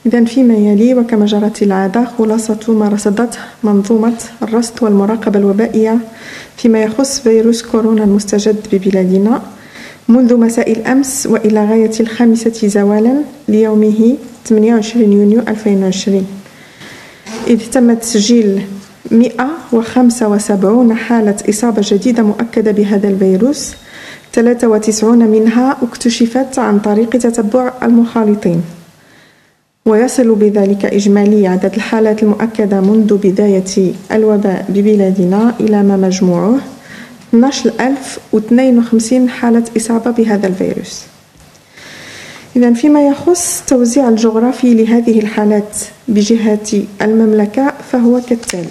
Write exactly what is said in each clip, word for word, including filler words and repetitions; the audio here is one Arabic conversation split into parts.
إذن فيما يلي وكما جرت العادة خلاصة ما رصدته منظومة الرصد والمراقبة الوبائية فيما يخص فيروس كورونا المستجد ببلادنا منذ مساء الأمس وإلى غاية الخامسة زوالا ليومه ثمانية وعشرين يونيو ألفين وعشرين، إذ تم تسجيل مئة وخمسة وسبعين حالة إصابة جديدة مؤكدة بهذا الفيروس، ثلاثة وتسعين منها اكتشفت عن طريق تتبع المخالطين، ويصل بذلك إجمالي عدد الحالات المؤكدة منذ بداية الوباء ببلادنا إلى ما مجموعه اثني عشر ألف واثنين وخمسين حالة إصابة بهذا الفيروس. إذن فيما يخص التوزيع الجغرافي لهذه الحالات بجهة المملكة فهو كالتالي.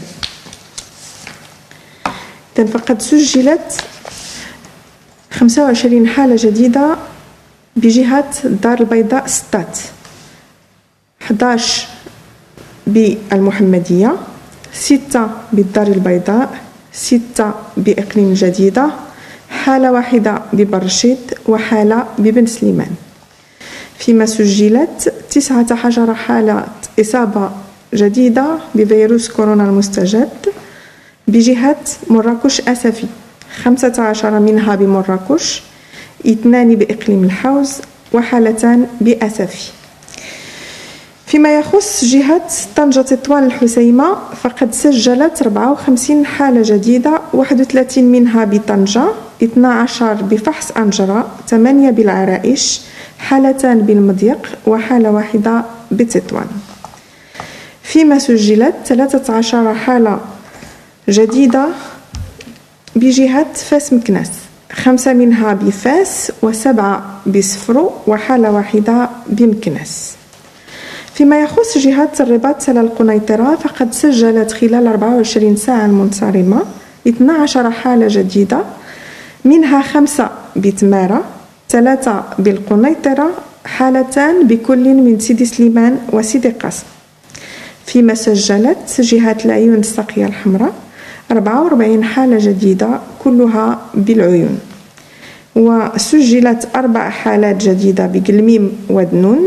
إذن فقد سجلت خمسة وعشرين حالة جديدة بجهة الدار البيضاء ستات، أحد عشر بالمحمدية، ستة بالدار البيضاء، ستة بإقليم الجديدة، حالة واحدة ببرشيد وحالة ببن سليمان. فيما سجلت تسعة عشر حالة إصابة جديدة بفيروس كورونا المستجد بجهة مراكش أسفي، خمسة عشر منها بمراكش، اثنان بإقليم الحوز وحالتان بأسفي. فيما يخص جهة طنجة تطوان الحسيمة فقد سجلت أربعة وخمسين حالة جديدة، واحد وثلاثين منها بطنجة، اثني عشر بفحص أنجرة، ثمانية بالعرائش، حالتان بالمضيق وحالة واحدة بتطوان. فيما سجلت ثلاثة عشر حالة جديدة بجهة فاس مكناس، خمسة منها بفاس وسبعة بصفرو وحالة واحدة بمكناس. فيما يخص جهة الرباط سلا القنيطرة فقد سجلت خلال أربعة وعشرين ساعة المنصرمة اثني عشر حالة جديدة، منها خمسة بتمارة، ثلاثة بالقنيطرة، حالتان بكل من سيدي سليمان وسيدي قاسم. فيما سجلت جهة العيون الساقية الحمراء أربعة وأربعين حالة جديدة كلها بالعيون، وسجلت أربع حالات جديدة بقلميم ودنون،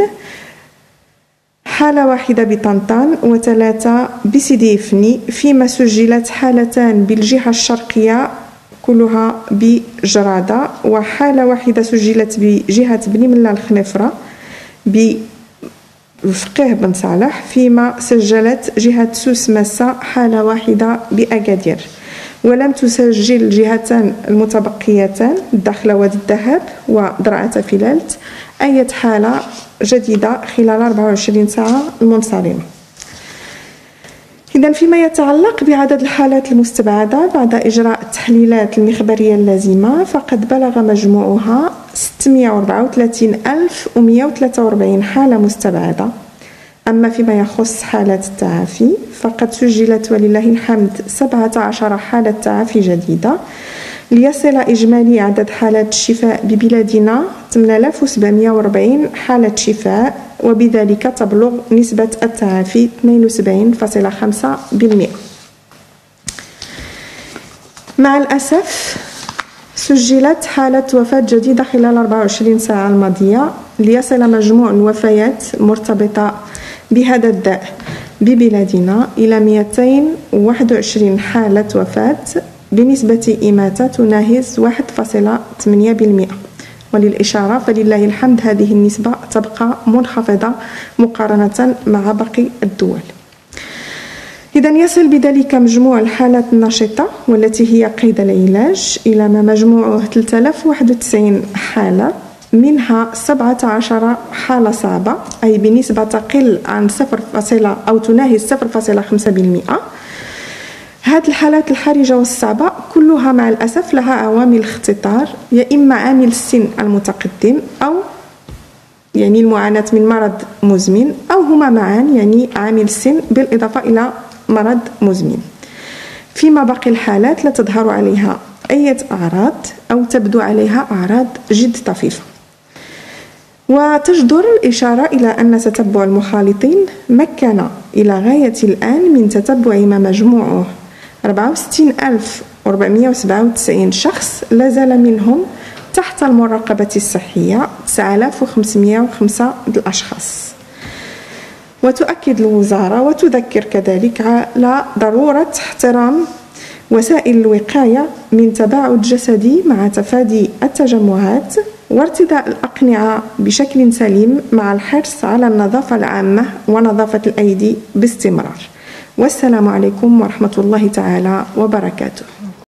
حالة واحدة بطنطان وثلاثة بسيدي فني. فيما سجلت حالتان بالجهة الشرقية كلها بجرادة، وحالة واحدة سجلت بجهة بني ملا الخنفرة بفقيه بن صالح. فيما سجلت جهة سوس مسا حالة واحدة بأكادير، ولم تسجل جهتان المتبقيتان داخل وادي الذهب ودرعة فلالت أي حالة جديدة خلال أربعة وعشرين ساعة المنصرمة. إذن فيما يتعلق بعدد الحالات المستبعدة بعد إجراء التحليلات المخبرية اللازمة فقد بلغ مجموعها ستمائة وأربعة وثلاثين ألف ومائة وثلاثة وأربعين حالة مستبعدة. أما فيما يخص حالات التعافي فقد سجلت ولله الحمد سبعة عشر حالة تعافي جديدة، ليصل إجمالي عدد حالات الشفاء ببلادنا ثمانية آلاف وسبعمائة وأربعين حالة شفاء، وبذلك تبلغ نسبة التعافي اثنين وسبعين فاصلة خمسة بالمئة. مع الأسف سجلت حالة وفاة جديدة خلال أربعة وعشرين ساعة الماضية، ليصل مجموع الوفيات المرتبطة بهذا الداء ببلادنا إلى مئتين وواحد وعشرين حالة وفاة بنسبة إماتة تناهز واحد فاصلة ثمانية بالمئة. وللإشارة فلله الحمد هذه النسبة تبقى منخفضة مقارنة مع باقي الدول. إذن يصل بذلك مجموع الحالات النشطة والتي هي قيد العلاج إلى ما مجموعه ثلاثة آلاف وواحد وتسعين حالة، منها سبعة عشر حالة صعبة أي بنسبة تقل عن صفر فاصلة أو تناهز صفر فاصلة خمسة بالمئة. هذه الحالات الحرجة والصعبة كلها مع الأسف لها عوامل اختطار، يا إما عامل السن المتقدم أو يعني المعاناة من مرض مزمن، أو هما معا يعني عامل السن بالإضافة إلى مرض مزمن. فيما باقي الحالات لا تظهر عليها أي أعراض أو تبدو عليها أعراض جد طفيفة. وتجدر الإشارة إلى أن تتبع المخالطين مكن إلى غاية الآن من تتبع ما مجموعه أربعة وستين ألف وأربعمائة وسبعة وتسعين شخص، لا زال منهم تحت المراقبة الصحية تسعة آلاف وخمسمائة وخمسة الأشخاص. وتؤكد الوزارة وتذكر كذلك على ضرورة احترام وسائل الوقاية من تباعد جسدي مع تفادي التجمعات وارتداء الأقنعة بشكل سليم مع الحرص على النظافة العامة ونظافة الأيدي باستمرار. والسلام عليكم ورحمة الله تعالى وبركاته.